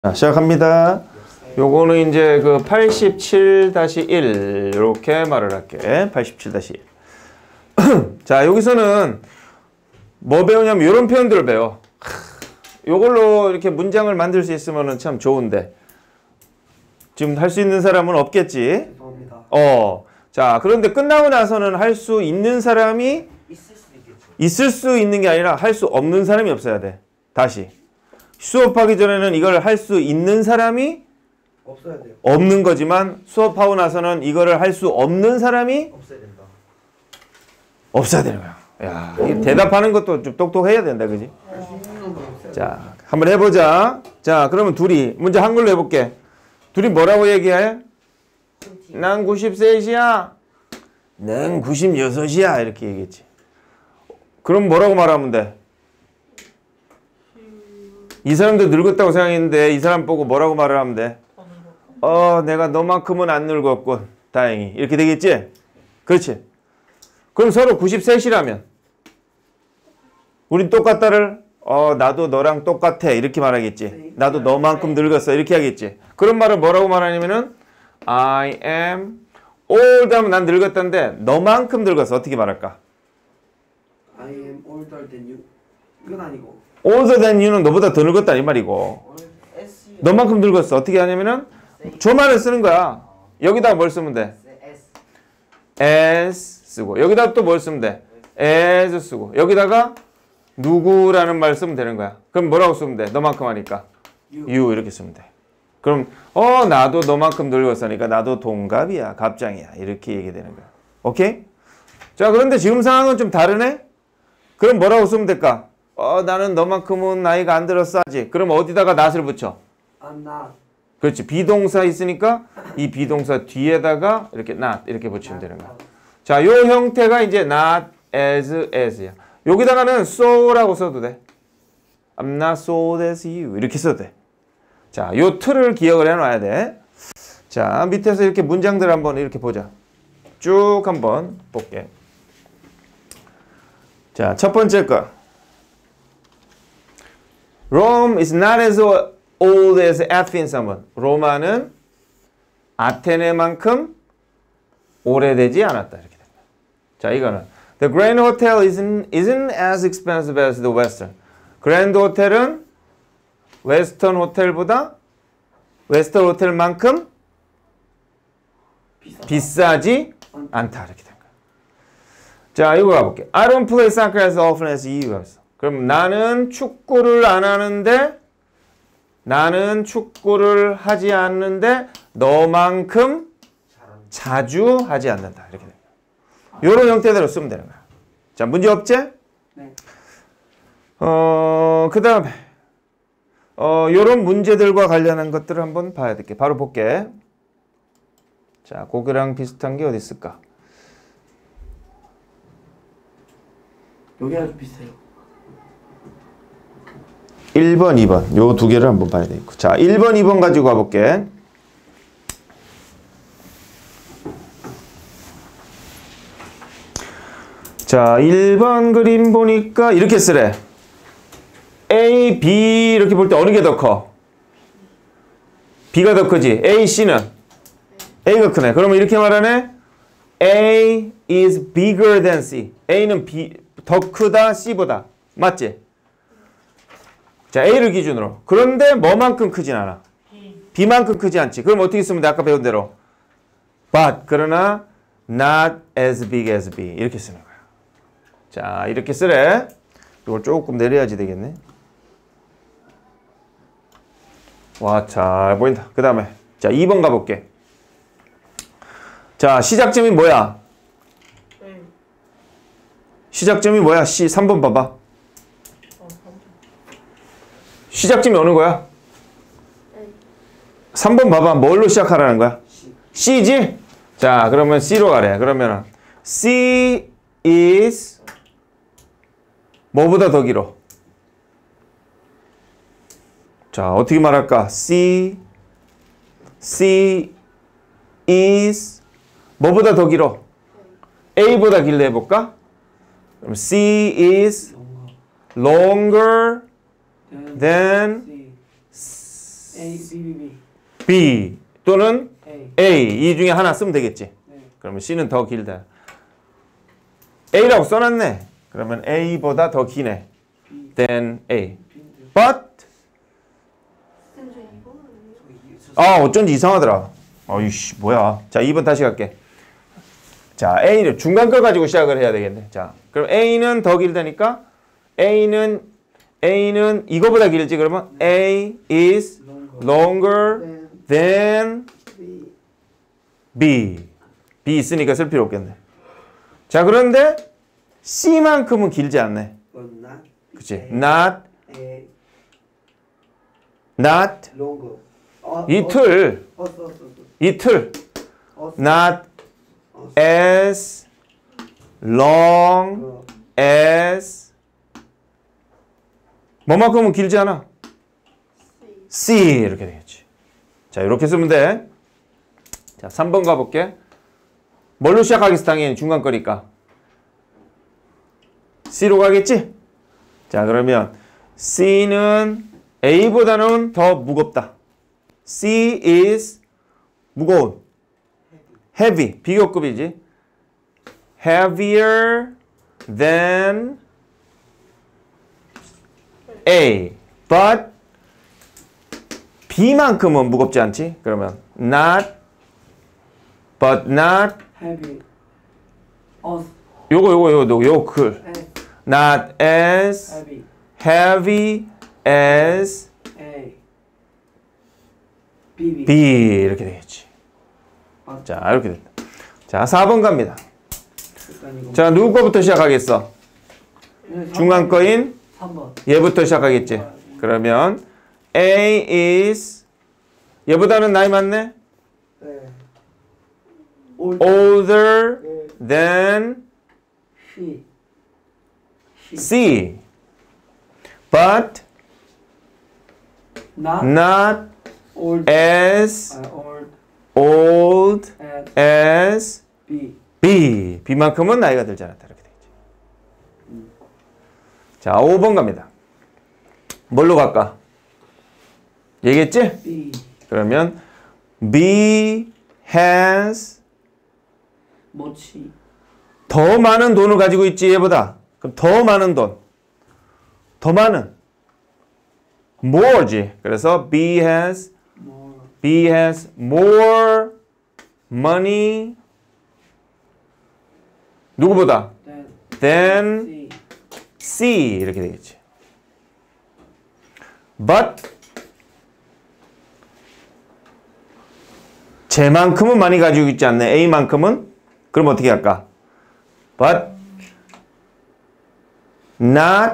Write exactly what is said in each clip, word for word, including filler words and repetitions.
자, 시작합니다. 요거는 이제 그 팔십칠 일 이렇게 말을 할게. 팔십칠 일. 자, 여기서는 뭐 배우냐면 이런 표현들을 배워. 요걸로 이렇게 문장을 만들 수 있으면 참 좋은데 지금 할 수 있는 사람은 없겠지. 죄송합니다. 어. 자, 그런데 끝나고 나서는 할 수 있는 사람이 있을 수 있겠죠. 있을 수 있는 게 아니라 할 수 없는 사람이 없어야 돼. 다시. 수업하기 전에는 이걸 할 수 있는 사람이 없어야 돼요. 없는 거지만 수업하고 나서는 이거를 할 수 없는 사람이 없어야 된다. 없어야 되는 거야. 야, 이 대답하는 것도 좀 똑똑해야 된다, 그지? 할 수 있는 건 없어야 자, 한번 해보자. 자, 그러면 둘이 문제 한글로 해볼게. 둘이 뭐라고 얘기해? 난 구십삼이야. 난 구십육이야. 이렇게 얘기했지. 그럼 뭐라고 말하면 돼? 이 사람도 늙었다고 생각했는데 이 사람 보고 뭐라고 말을 하면 돼? 어, 내가 너만큼은 안 늙었군. 다행히. 이렇게 되겠지? 그렇지. 그럼 서로 구십삼이라면 우린 똑같다를 어, 나도 너랑 똑같아. 이렇게 말하겠지. 나도 너만큼 늙었어. 이렇게 하겠지. 그런 말을 뭐라고 말하냐면은 I am old 하면 난 늙었다는데 너만큼 늙었어. 어떻게 말할까? I am older than you. 이건 아니고. older than you는 너보다 더 늙었다 이 말이고 너만큼 늙었어. 어떻게 하냐면은 저 말을 쓰는 거야. 여기다가 뭘 쓰면 돼? as 쓰고 여기다가 또 뭘 쓰면 돼? as 쓰고 여기다가 누구라는 말 쓰면 되는 거야. 그럼 뭐라고 쓰면 돼? 너만큼 하니까 you, you 이렇게 쓰면 돼. 그럼 어 나도 너만큼 늙었으니까 나도 동갑이야. 갑장이야. 이렇게 얘기되는 거야. 오케이? 자, 그런데 지금 상황은 좀 다르네? 그럼 뭐라고 쓰면 될까? 어 나는 너만큼은 나이가 안 들었어 아직. 그럼 어디다가 not을 붙여? I'm not. 그렇지. 비동사 있으니까 이 비동사 뒤에다가 이렇게 not 이렇게 붙이면 되는 거야. 자, 요 형태가 이제 not as as야. 여기다가는 so라고 써도 돼. I'm not so as you 이렇게 써도 돼. 자, 요 틀을 기억을 해놔야 돼. 자, 밑에서 이렇게 문장들 한번 이렇게 보자. 쭉 한번 볼게. 자, 첫 번째 거. Rome is not as old as Athens. 한번. 로마는 아테네만큼 오래되지 않았다. 이렇게 됩니다. 자, 이거는 The Grand Hotel isn't, isn't as expensive as the Western. 그랜드 호텔은 웨스턴 호텔보다 웨스턴 호텔만큼 비싸다. 비싸지 않다. 이렇게 된 거야. 자, 이거 가볼게. I don't play soccer as often as you. 하면서. 그럼 나는 축구를 안 하는데 나는 축구를 하지 않는데 너만큼 자주 하지 않는다. 이렇게 됩니다. 이런 형태대로 쓰면 되는 거야. 자, 문제 없지? 네. 어, 그 다음에 어, 요런 문제들과 관련한 것들을 한번 봐야 될게. 바로 볼게. 자, 고기랑 비슷한 게 어디 있을까? 여기 아주 비슷해요. 일 번, 이 번. 요 두 개를 한번 봐야 되겠고. 자, 일 번, 이 번 가지고 가볼게. 자, 일 번 그림 보니까 이렇게 쓰래. A, B 이렇게 볼 때 어느 게 더 커? B가 더 크지? A, C는? A가 크네. 그러면 이렇게 말하네. A is bigger than C. A는 B, 더 크다 C보다. 맞지? 자, A를 기준으로. 그런데 뭐만큼 크진 않아? B만큼 크지 않지. 그럼 어떻게 쓰면 돼? 아까 배운 대로. But 그러나 not as big as B. 이렇게 쓰는 거야. 자, 이렇게 쓰래. 이걸 조금 내려야지 되겠네. 와, 잘 보인다. 그 다음에 자, 이 번 가볼게. 자, 시작점이 뭐야? 시작점이 뭐야? C, 삼 번 봐봐. 시작점이 어느 거야? 삼 번 봐봐. 뭘로 시작하라는 거야? C지? 자, 그러면 C로 가래. 그러면 C is 뭐보다 더 길어? 자, 어떻게 말할까? C C is 뭐보다 더 길어? A보다 길래 해볼까? 그럼 C is longer than A, B, B, B. B 또는 A. A 이 중에 하나 쓰면 되겠지. 네. 그러면 C는 더 길다. A라고 써놨네. 그러면 A보다 더 기네. B. than A. B인데요. But 쌤, 저 이거는 아니에요. 저기 저- 아 어쩐지 이상하더라. 어이씨 뭐야. 자 이 번 다시 갈게. 자 A를 중간 걸 가지고 시작을 해야 되겠네. 자 그럼 A는 더 길다니까 A는 A는 이거보다 길지. 그러면 A is longer longer than than B. B. B 있으니까 쓸 필요 없겠네. 자 그런데 C만큼은 길지 않네. But not 그치? A. Not A not longer. 어, 이틀 어, 어, 어, 어, 이틀 어, 어, not 어, as long 어, as 뭐만큼은 길지 않아. C. C 이렇게 되겠지. 자 이렇게 쓰면 돼. 자 삼 번 가볼게. 뭘로 시작하겠어? 당연히 중간 거니까 C로 가겠지? 자 그러면 C는 A보다는 더 무겁다. C is 무거운 heavy 비교급이지. heavier than A but B만큼은 무겁지 않지? 그러면 not but not heavy. 어, 요거 요거 요거 요거 클 as not as heavy. heavy as A. B, B. B 이렇게 되겠지. 맞- 자 이렇게 된다. 자 사 번 갑니다. 일단 이거 자 누구 거부터 시작하겠어? 네, 중간 거인 삼 번. 얘부터 시작하겠지. 그러면 A is 얘보다는 나이 많네? 네. 올 older 네. than C. C. C but Not not old. as 아, old old as as B. B. B만큼은 나이가 들지 않았다. 이렇게 되겠지. 자, 오 번 갑니다. 뭘로 갈까? 얘기했지? B. 그러면 B has 뭐지? 더 많은 돈을 가지고 있지 얘보다. 그럼 더 많은 돈. 더 많은. more지. 그래서 B has More B has more money 누구보다? than than C. C 이렇게 되겠지. But 쟤만큼은 많이 가지고 있지 않네. A만큼은? 그럼 어떻게 할까? But not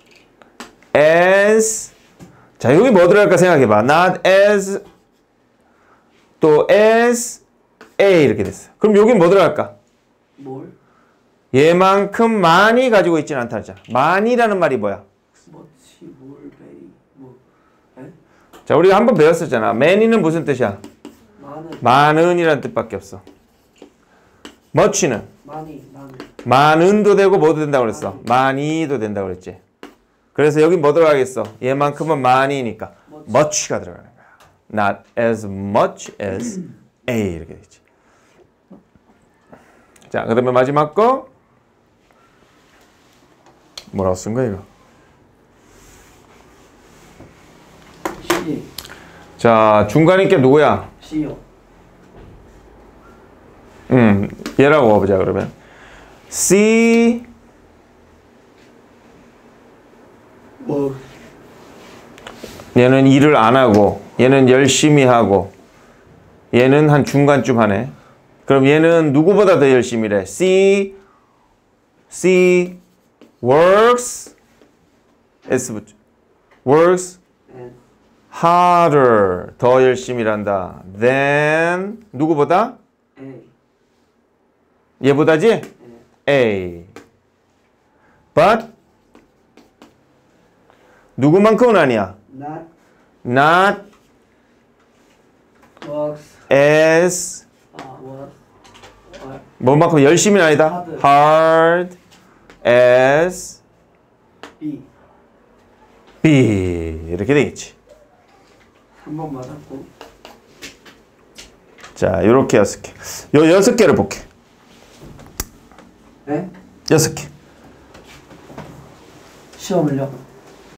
as 자 여기 뭐 들어갈까 생각해봐. Not as 또 as A 이렇게 됐어. 그럼 여기 뭐 들어갈까? 뭘? 얘만큼 많이 가지고 있지는 않다 했잖아. 많이라는 말이 뭐야? 뭐지? 뭘? 베리? 뭐? 에? 자 우리가 한번 배웠었잖아. many는 무슨 뜻이야? 많은. 많은이라는 뜻밖에 없어. much는 많이. 많은. 많은도 되고 뭐도 된다고 그랬어. 많이도 된다고 그랬지. 그래서 여기 뭐 들어가겠어? 얘만큼은 많이니까 much가 들어가는 거야. Not as much as A 이렇게 되지. 자, 그다음에 마지막 거 뭐라고 쓴 거야 이거? C. 자, 중간인 게 누구야? C요. 음, 얘라고 가보자 그러면. C 뭐? 얘는 일을 안 하고 얘는 열심히 하고 얘는 한 중간쯤 하네. 그럼 얘는 누구보다 더 열심히 해? C C works S 붙여. works And harder 더 열심히 일한다. than 누구보다? A. 얘보다지? A. But 누구만큼은 아니야. Not Not works. as 아, works. 아, 뭐만큼 열심히는 아니다. Hard. Hard as B. B 이렇게 되겠지. 삼 번 맞았고. 자, 요렇게 여섯 개. 요 여섯 개를 볼게. 네? 여섯 개. 시험을요?